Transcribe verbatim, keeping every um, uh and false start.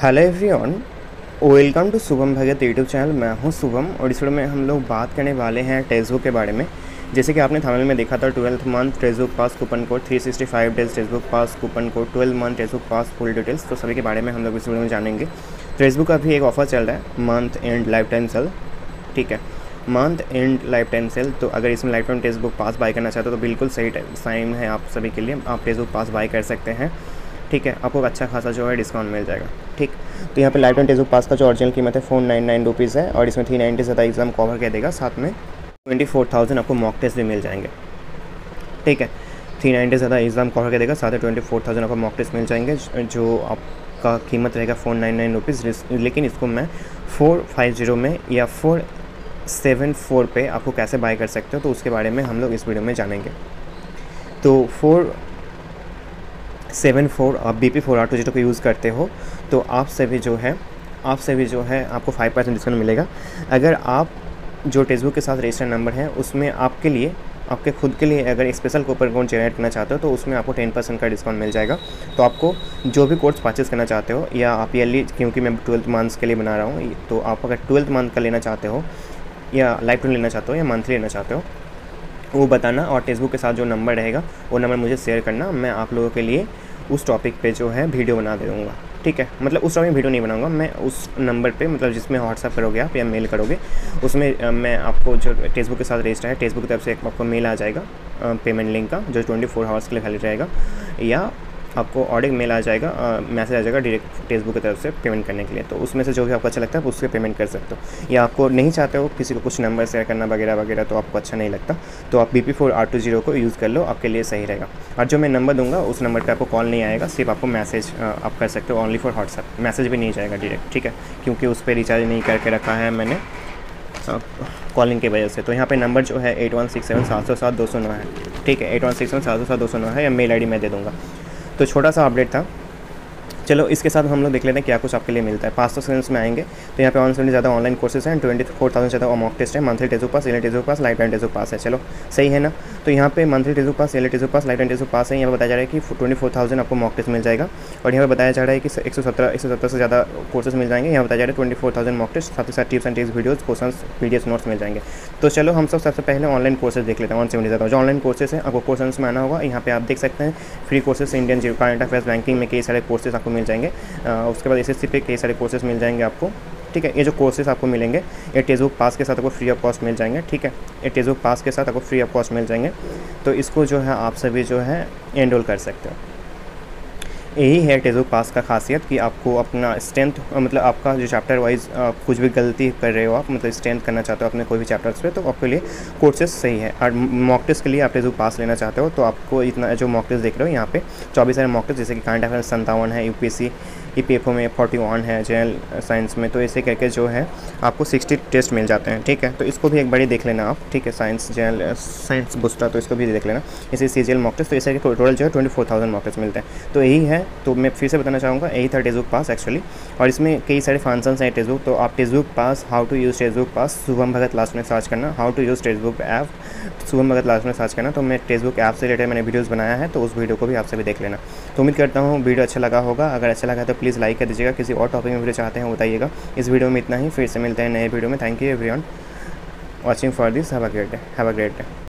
Hello everyone, welcome to Shubham Bhagat YouTube channel. मैं हूं शुभम और इस वीडियो में हम लोग बात करने वाले हैं टेक्स्ट के बारे में। जैसे कि आपने थंबनेल में देखा था, twelfth month text pass coupon code, three sixty five days text pass coupon code, twelve month text pass full details, तो सभी के बारे में हम लोग इस वीडियो में जानेंगे। टेक्स्ट का भी एक ऑफर चल रहा है, month end life time sale. ठीक है, month end life time sale. तो अगर इसमें life time text book pass buy करना चाहते हो तो बिल्कुल सही टाइम है आप सभी के लिए, आप टेक्स्ट बुक पास बाय कर सकते हैं। ठीक है, आपको अच्छा खासा जो है डिस्काउंट मिल जाएगा। ठीक, तो यहाँ पे life time text book pass का जो ओरिजिनल कीमत है फोर नाइन नाइन रुपीज़ है और इसमें थ्री नाइन्टी से ज़्यादा एग्जाम कवर कर देगा, साथ में ट्वेंटी फोर थाउजेंड आपको मॉक टेस्ट भी मिल जाएंगे। ठीक है, थ्री नाइन्टी से ज़्यादा एग्जाम कवर कर देगा, साथ में ट्वेंटी फोर थाउजेंड आपको मॉक टेस्ट मिल जाएंगे, जो आपका कीमत रहेगा फोर नाइन नाइन रुपीज़। लेकिन इसको मैं फोर फाइव जीरो में या फोर सेवन फोर पे आपको कैसे बाय कर सकते हो, तो उसके बारे में हम लोग इस वीडियो में जानेंगे। तो फोर सेवन फोर आप B P four R two zero को यूज़ करते हो तो आप से भी जो है आप से भी जो है आपको फाइव परसेंट डिस्काउंट मिलेगा। अगर आप जो टेक्स्ट बुक के साथ रजिस्टर्ड नंबर है उसमें आपके लिए आपके खुद के लिए अगर स्पेशल कूपन कोड जनरेट करना चाहते हो तो उसमें आपको टेन परसेंट का डिस्काउंट मिल जाएगा। तो आपको जो भी कोर्स परचेज़ करना चाहते हो, या आप ईयरली, क्योंकि मैं ट्वेल्थ मंथ्स के लिए बना रहा हूँ, तो आप अगर ट्वेल्थ मंथ का लेना चाहते हो या लाइफ टाइम लेना चाहते हो या मंथली लेना चाहते हो, वो बताना और टेक्स्ट बुक के साथ जो नंबर रहेगा वो नंबर मुझे शेयर करना। मैं आप लोगों के लिए उस टॉपिक पे जो है वीडियो बना दे दूँगा। ठीक है, मतलब उस टॉपिक में वीडियो नहीं बनाऊंगा मैं, उस नंबर पे, मतलब जिसमें व्हाट्सअप करोगे आप या मेल करोगे, उसमें मैं आपको जो टेक्स्ट बुक के साथ रजिस्टर है, टेक्स्ट बुक की तरफ से एक आपको मेल आ जाएगा पेमेंट लिंक का, जो ट्वेंटी फोर आवर्स के लिए खाली रहेगा, या आपको ऑडियो मेल आ जाएगा, मैसेज आ जाएगा डायरेक्ट टेक्स्ट बुक की तरफ से पेमेंट करने के लिए। तो उसमें से जो भी आपको अच्छा लगता है उससे पेमेंट कर सकते हो, या आपको नहीं चाहते हो किसी को कुछ नंबर शेयर करना वगैरह वगैरह, तो आपको अच्छा नहीं लगता तो आप B P four R two zero को यूज़ कर लो, आपके लिए सही रहेगा। और जो मैं नंबर दूंगा उस नंबर पर आपको कॉल नहीं आएगा, सिर्फ आपको मैसेज आप कर सकते हो, ओनली फॉर व्हाट्सएप। मैसेज भी नहीं जाएगा डायरेक्ट, ठीक है, क्योंकि उस पर रिचार्ज नहीं करके रखा है मैंने कॉलिंग की वजह से। तो यहाँ पे नंबर जो है एट वन सिक्स सेवन सात सौ सात दो सौ नौ है। ठीक है, एट वन सिक्स सेवन सात सौ सात दो सौ नौ है, या मेल आई डी मैं दे दूँगा। तो छोटा सा अपडेट था। चलो इसके साथ हम लोग देख लेते हैं क्या कुछ आपके लिए मिलता है। पाँच सौ सेकंड्स में आएंगे तो यहाँ पे वन सेवेंटी ज़्यादा ऑनलाइन कोर्सेज हैं, ट्वेंटी फोर थाउजेंड ज़्यादा मॉक टेस्ट है, monthly text book pass, yearly text book pass, life time text book pass है। चलो सही है ना। तो यहाँ पे monthly text book pass, yearly text book pass, life time text book pass है। यहाँ पे बताया जा रहा है कि ट्वेंटी फोर थाउजेंड आपको मॉक टेस्ट मिल जाएगा, और यहाँ पे बताया जा रहा है कि एक सौ सत्रह एक सौ सत्तर से ज़्यादा कोर्सेज मिल जाएंगे। यहाँ बताया जा रहा है twenty four thousand mock test, साथ ही साथ tips and tricks videos, question, P D F notes मिल जाएंगे। तो चलो हम सब सबसे पहले ऑनलाइन कोर्सेज देख लेते हैं। वन सेवेंटी ज़्यादा जो ऑनलाइन कोर्सेज हैं आपको कोर्सेज में आना होगा। यहाँ पे आप देख सकते हैं free courses, Indian zero, current affairs, banking में कई सारे कोर्सेज आपको मिल जाएंगे। उसके बाद एस एस सी पे कई सारे कोर्सेज मिल जाएंगे आपको। ठीक है, ये जो कोर्सेज आपको मिलेंगे ये टेक्स्ट बुक पास के साथ आपको फ्री ऑफ कॉस्ट मिल जाएंगे। ठीक है, ये टेक्स्ट बुक पास के साथ आपको फ्री ऑफ कॉस्ट मिल जाएंगे। तो इसको जो है आप सभी जो है एनरोल कर सकते हो। यही है टेक्स्ट बुक पास का खासियत कि आपको अपना स्ट्रेंथ, मतलब आपका जो चैप्टर वाइज कुछ भी गलती कर रहे हो आप, मतलब स्ट्रेंथ करना चाहते हो अपने कोई भी चैप्टर्स पे, तो आपके लिए कोर्सेज सही है। और मॉक टेस्ट के लिए आप टेक्स्ट बुक पास लेना चाहते हो तो आपको इतना जो मॉक टेस्ट देख रहे हो यहाँ पे चौबीस सारे मॉक टेस्ट, जैसे कि करंट अफेयर्स संतावन है, U P S C E P F O में फोर्टी वन है, जनरल साइंस में, तो ऐसे करके जो है आपको सिक्सटी टेस्ट मिल जाते हैं। ठीक है, तो इसको भी एक बारी देख लेना आप। ठीक है, साइंस जनरल साइंस बूस्टर, तो इसको भी देख लेना। इसे C G L mock test, तो ऐसे टोटल जो है twenty four thousand mock test मिलते हैं। तो यही है, तो मैं फिर से बताना चाहूँगा यही था टेक्स्ट बुक पास एक्चुअली। और इसमें कई सारे फंक्शंस हैं टेक्स्ट बुक। तो आप text book pass, how to use text book pass, Shubham Bhagat last में सर्च करना, how to use text book app, Shubham Bhagat last में सर्च करना। तो मैं टेक्स्ट बुक ऐप से रिलेटेड मैंने वीडियोज़ बनाया है, तो उस वीडियो को भी आप सभी देख लेना। तो उम्मीद करता हूँ वीडियो अच्छा लगा होगा। अगर अच्छा लगा तो प्लीज़ लाइक कर दीजिएगा। किसी और टॉपिक में वीडियो चाहते हैं बताइएगा। इस वीडियो में इतना ही, फिर से मिलते हैं नए वीडियो में। Thank you everyone watching for this. Have a great day have a great day